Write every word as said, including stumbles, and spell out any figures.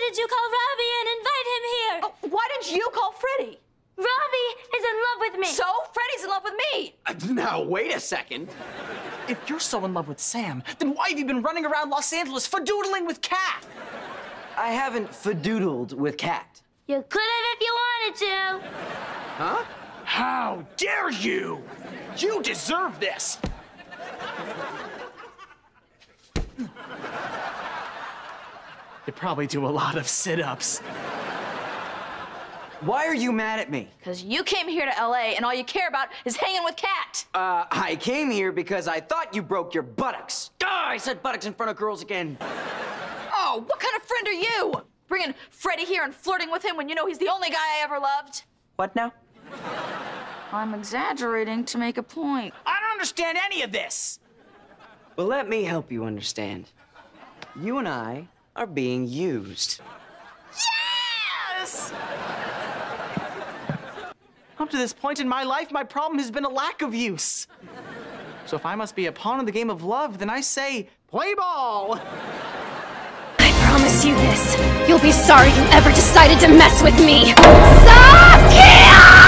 did you call Robbie and invite him here? Oh, why didn't you call Freddie? Robbie is in love with me. So, Freddie's in love with me. Uh, now, wait a second. If you're so in love with Sam, then why have you been running around Los Angeles fadoodling with Kat? I haven't fadoodled with Kat. You could have if you wanted to. Huh? How dare you! You deserve this! You probably do a lot of sit-ups. Why are you mad at me? Because you came here to L A and all you care about is hanging with Kat. Uh, I came here because I thought you broke your buttocks. Ah, I said buttocks in front of girls again. Oh, what kind of friend are you? Bringing Freddie here and flirting with him when you know he's the only guy I ever loved? What now? I'm exaggerating to make a point. I don't understand any of this! Well, let me help you understand. You and I are being used. Yes! Up to this point in my life, my problem has been a lack of use. So if I must be a pawn in the game of love, then I say, play ball! I promise you this. You'll be sorry you ever decided to mess with me. Suck it!